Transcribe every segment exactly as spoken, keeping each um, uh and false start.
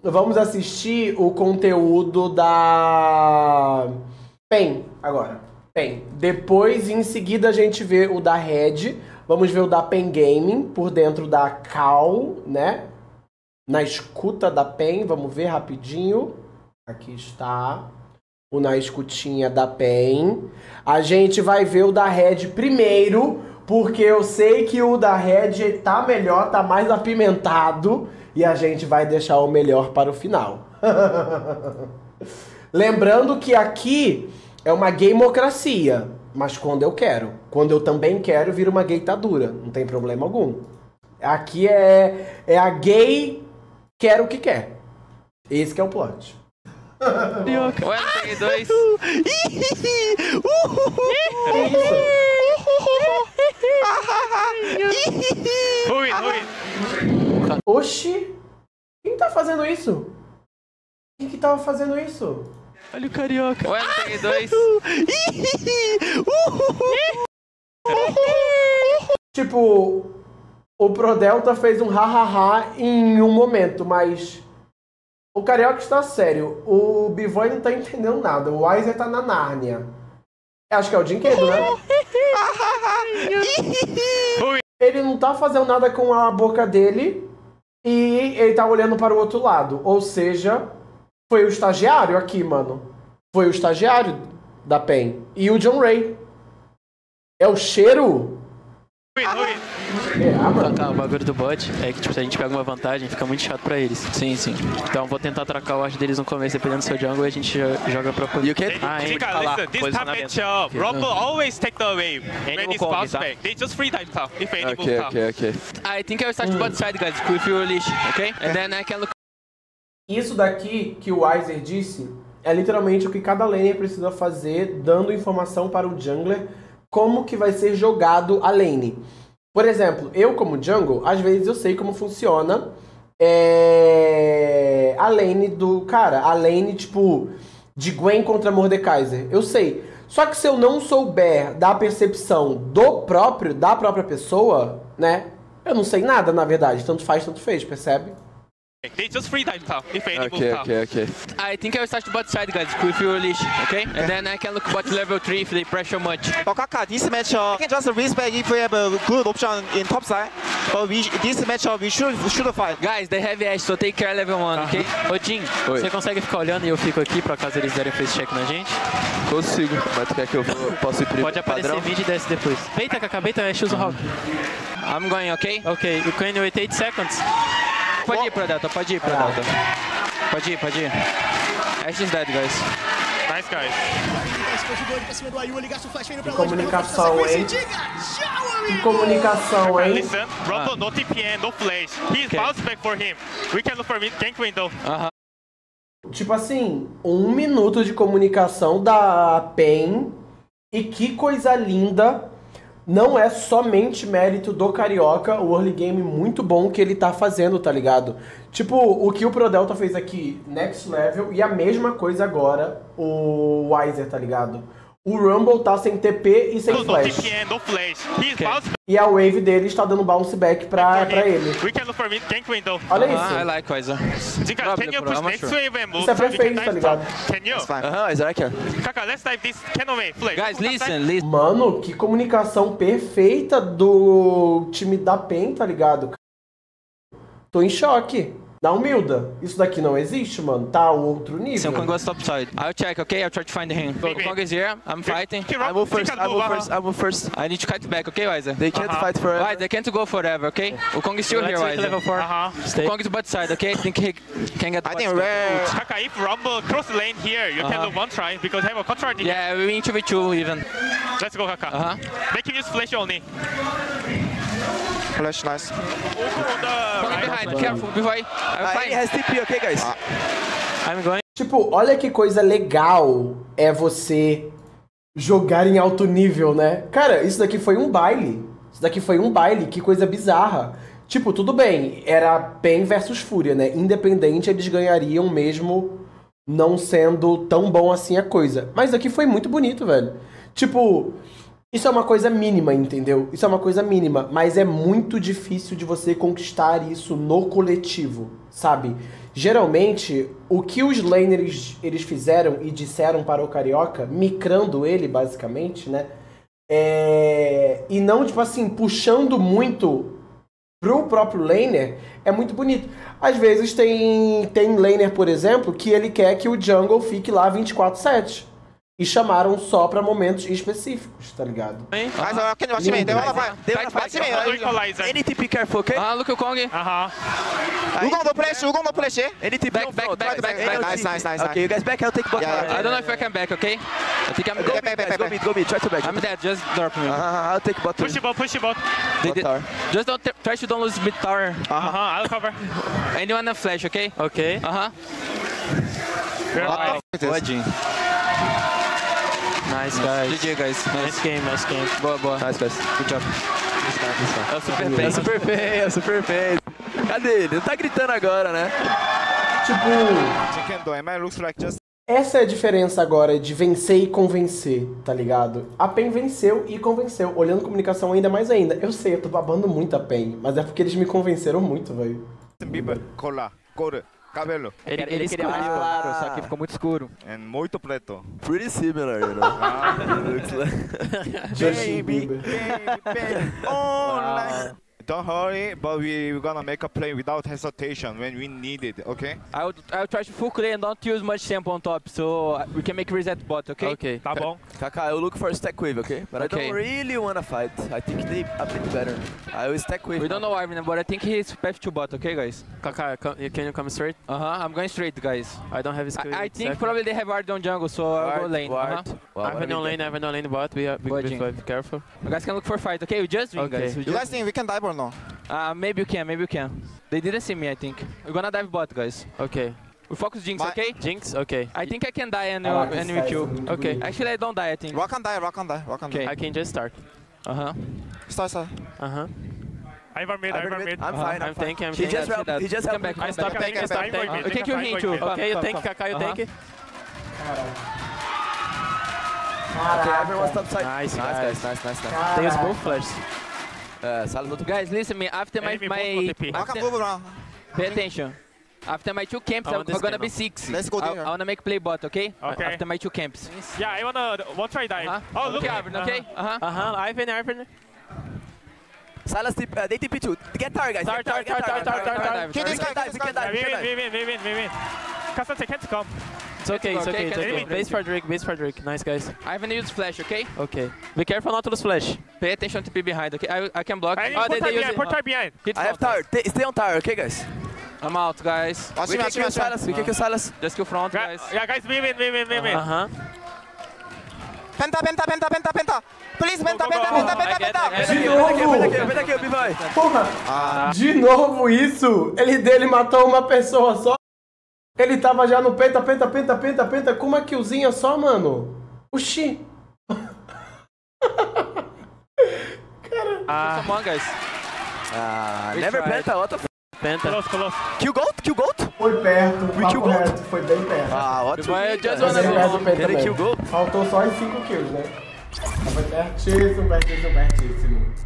vamos assistir o conteúdo da PEN agora. PEN. Depois, em seguida, a gente vê o da Red. Vamos ver o da PEN Gaming por dentro da Cal, né? Na escuta da PEN. Vamos ver rapidinho. Aqui está o na escutinha da PEN. A gente vai ver o da Red primeiro, porque eu sei que o da Red tá melhor, tá mais apimentado. E a gente vai deixar o melhor para o final. Lembrando que aqui é uma gaymocracia, mas quando eu quero. Quando eu também quero, vira uma gaytadura. Não tem problema algum. Aqui é, é a gay quer o que quer. Esse que é o plot. Um, três, dois. Rui, Rui. Oxi! Quem tá fazendo isso? Quem que tava fazendo isso? Olha o carioca. Um, três, dois. Tipo, o Prodelta fez um ha-ha-ha em um momento, mas o carioca está sério. O B-Boy não tá entendendo nada. O Weiser tá na Nárnia. Acho que é o Dinquedo, né? Ele não tá fazendo nada com a boca dele e ele tá olhando para o outro lado. Ou seja, foi o estagiário aqui, mano. Foi o estagiário da PEN. E o John Ray. É o cheiro? Rui, Rui. É, ah, mano. Tá, o bagulho do bot é que tipo, se a gente pega uma vantagem, fica muito chato pra eles. Sim, sim. Então vou tentar trocar o arte deles no começo, dependendo do seu jungle, e a gente joga pra poder. You can't... Ah, hein? Chica, listen, this top matchup, Rumble always take the wave when it's bounce back. They just free dive top, if any Okay, move top. okay, okay. I think I'll start mm. bot side, guys, with your leash, okay? And then I can look... Isso daqui que o Weiser disse é literalmente o que cada laner precisa fazer, dando informação para o jungler como que vai ser jogado a lane. Por exemplo, eu como jungle, às vezes eu sei como funciona é... a lane do... Cara, a lane, tipo, de Gwen contra Mordekaiser. Eu sei. Só que se eu não souber da percepção do próprio, da própria pessoa, né? Eu não sei nada, na verdade. Tanto faz, tanto fez, percebe? They just free dive top, if any Okay, move top. okay, okay. I think I'll start bot side, guys, with your leash, okay? And then I can look bot level three if they pressure much. But Kaka, this matchup, we can just respect if we have a good option in top side. But we, this matchup, we should, should fight. Guys, they have Ash, so take care level one, uh-huh. ok? Ô, Jim, Oi. Você consegue ficar olhando e eu fico aqui, pra caso eles derem face check na gente? Consigo. Mas tu quer que eu vou, posso ir primeiro? Pode aparecer padrão? mid e desce depois. Beita, Kaka, beita, Ash, usa o Hawk. I'm going, ok? Ok, you can wait eight seconds. Pode ir, Prodelta, pode ir, Prodelta. Pode ir, pode ir. Ash is dead, guys. Nice, guys. Que comunicação, hein? Que comunicação, hein? Listen, Rumble, no T P N, no flash. He's Okay. bounce back for him. We can look for mid gank window. Aham. Tipo assim, um minuto de comunicação da PEN. E que coisa linda. Não é somente mérito do Carioca, o early game muito bom que ele tá fazendo, tá ligado? Tipo, o que o Prodelta fez aqui, next level, e a mesma coisa agora, o Weiser, tá ligado? O Rumble tá sem T P e sem No, no flash. T P N, no flash. He's Okay. bounce back E a wave dele está dando bounce back pra, for pra him. ele. We can look for mid gank window. Olha Ah, I isso. like Weiser. Zika, Problem, can you bro, push I'm not next sure. wave and move? Isso é so we can perfeito, tá dive ligado? top? Can you? It's fine. Aham, Isaac. Kaka, let's dive this cannon wave. Flash. Guys, listen, listen. Mano, que comunicação perfeita do time da PEN, tá ligado? Tô em choque. Na humilda. Isso daqui não existe, mano. Tá outro nível. Some can go top side. I'll check, okay? I'll try to find him. Kong is here. I'm fighting. I move first, I move first, I move first. I need to kite back, okay, Weiser? They can't Uh-huh. fight forever. Guys, they can't go forever, okay? O Kong is still Let's here, wait Weiser. level four. Uh-huh. O Kong is bot side, okay? I think he can get the I bot think side. rare. Kaka, if Rumble cross lane here, you can Uh-huh. look one try because I have a control. Yeah, we need to be two even. Let's go, Kaka. Uh-huh. Make him use flash only. Flash, nice. Also on the Kong right. behind, careful, before I... I'll Ah, ele find. has T P, ok, guys? I'm going. Tipo, olha que coisa legal é você jogar em alto nível, né? Cara, isso daqui foi um baile. Isso daqui foi um baile, que coisa bizarra. Tipo, tudo bem, era PEN versus Fúria, né? Independente, eles ganhariam mesmo não sendo tão bom assim a coisa. Mas aqui foi muito bonito, velho. Tipo, isso é uma coisa mínima, entendeu? Isso é uma coisa mínima, mas é muito difícil de você conquistar isso no coletivo, sabe? Geralmente, o que os laners eles fizeram e disseram para o Carioca, micrando ele, basicamente, né? É... E não, tipo assim, puxando muito pro próprio laner, é muito bonito. Às vezes tem, tem laner, por exemplo, que ele quer que o jungle fique lá vinte e quatro sete. E chamaram só pra momentos específicos, tá ligado? Guys, uh, can you watch me? They wanna fight. They wanna Watch fight. me. Equalizer. Any T P careful, okay? Ah, look o Kong. Uh-huh. Wugong no flash, Wugong no flash. Any T P Back, on back, front. back, back, Any back. T P. Nice, nice, nice, Okay, you guys back, I'll take bot. Yeah, Uh, I don't know if I can back, okay? I think I'm Go dead. back, back, guys, back, go mid, go mid, try to back. I'm dead, just drop me. Uh, I'll take bot. Push it bot, push it bot. They Bot did- tower. Just don't t- try to don't lose mid tower. Uh-huh, I'll cover. Anyone a flash, okay? Okay. Uh-huh. We're alive. Boa, Nice, guys. G G, guys. Nice Nice. game, nice game. Boa, boa. Nice, guys. Good job. É o super É bem. super feio, é super feio. Cadê ele? Não tá gritando agora, né? Tipo, Chicken, am I looks like just essa é a diferença agora de vencer e convencer, tá ligado? A PEN venceu e convenceu, olhando comunicação ainda mais ainda. Eu sei, eu tô babando muito a PEN, mas é porque eles me convenceram muito, velho. Bieber, cola, cor, cabelo, Ele, ele, ele queria mais claro, só que ficou muito escuro. and muito preto. Pretty similar, you know. Looks like... Justin Bieber. baby, baby, online. Don't hurry, but we, we're gonna make a play without hesitation when we need it, okay? I would, I would try to full clear and don't use much tempo on top, so we can make reset bot, okay? Ok. Tá bom. Kaká, eu look for stack wave, okay? But Okay. I don't really wanna fight. I think they a bit better. I will stack wave. We don't know Ivan, but I think he's path to bot, okay, guys? Kaká, co- can you come straight? Uh-huh, I'm going straight, guys. I don't have skill. I, I think exactly. probably they have Ward on jungle, so I'll go lane. Ward. Uh-huh. Wow, I have no lane, I have no lane bot. We have be, Boa, be, Jin. be careful. You guys can look for fight, okay? We just win, Okay. guys. We You just guys think we can dive or no? Uh, maybe you can, maybe you can. They didn't see me, I think. We're gonna dive bot, guys. Okay. We focus Jinx, My- okay? Jinx? Okay. I think I can die and, Ah, uh, esse and cara we é kill. muito Okay. bonito. Actually, I don't die, I think. Rock and die, rock and die, rock and die. Okay. I can just start. Uh-huh. Start, start. Uh-huh. Ivor mid, I'm, Ivor mid. I'm Uh-huh. fine. I'm tanking, I'm He just tanking. helped. He just Come helped. back, I come stop back. tank, I stop tank. tank. Uh, we can kill him too. Okay, you tank, Kaká, you Uh-huh. tank. Okay, everyone stop side. Nice, nice, guys. guys. Nice, nice, nice. They use both flashes. Uh, Sala no outro. Guys, listen me. After my... Enemy my both got T P. Rock and after, move around. pay attention. After my two camps, I I'm want this gonna game be six. Let's go I, there. I wanna make play bot, okay? Okay. After my two camps. Yeah, I wanna one try dive. Uh-huh. Oh, look Okay, at Ivan, okay? Uh-huh. Uh-huh, Ivan, Ivan. Silas, tip, uh, they T P two. Get tower, guys. Tower, Get tower, tower, get tower, tower, tower, get tower, tower. Kill this We guy, can kill this dive, we can guy. dive, We we can win, we dive. win, we win, we win. Kassan can't come. It's okay, it's Okay, okay, it's okay, okay. okay. Base for Drake, base for Drake. Nice, guys. Ivan use flash, okay? Okay. Be careful not to lose flash. Pay attention to be behind, okay? I, I can block. I Oh, put time use behind, it. put time behind. Hit I have front. tower. T- Stay on tower, okay, guys? I'm out, guys. Watch We me, can watch me, kill watch me. Silas. We can kill Silas. Just kill front, Yeah, guys. yeah, guys, we win, we win, we win. Uh-huh. Penta, penta, penta, penta, penta. Please, penta, Go, go, penta, go. penta, I penta, get, I penta. get, De I get. novo! Vem daqui, vem daqui, B-Boy. Porra! De novo isso! Ele dele matou uma pessoa só. Ele tava já no penta, penta, penta, penta, penta, com uma killzinha só, mano. Oxi! Kill someone, guys. Ah, We never tried. penta, what the f... Penta. Close, close. Kill goat? Kill goat? Foi perto, We papo kill gold? reto, foi bem perto. Ah, what the Boy, f... just Foi wanna bem go perto do home. penta Can they kill também. gold? Faltou só as cinco kills, né? Mas foi pertíssimo, pertíssimo, pertíssimo.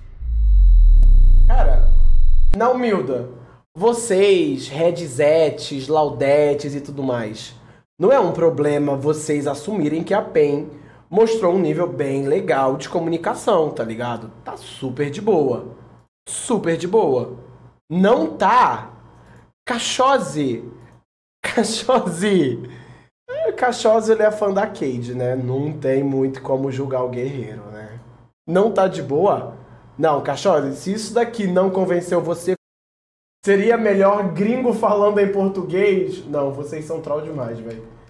Cara, na humilda, vocês, Redzettes, Laudettes e tudo mais, não é um problema vocês assumirem que a PEN mostrou um nível bem legal de comunicação, tá ligado? Tá super de boa. Super de boa. Não tá. Cachose. Cachose. Cachose, ele é fã da Cade, né? Não tem muito como julgar o guerreiro, né? Não tá de boa? Não, Cachose, se isso daqui não convenceu você, seria melhor gringo falando em português? Não, vocês são troll demais, velho.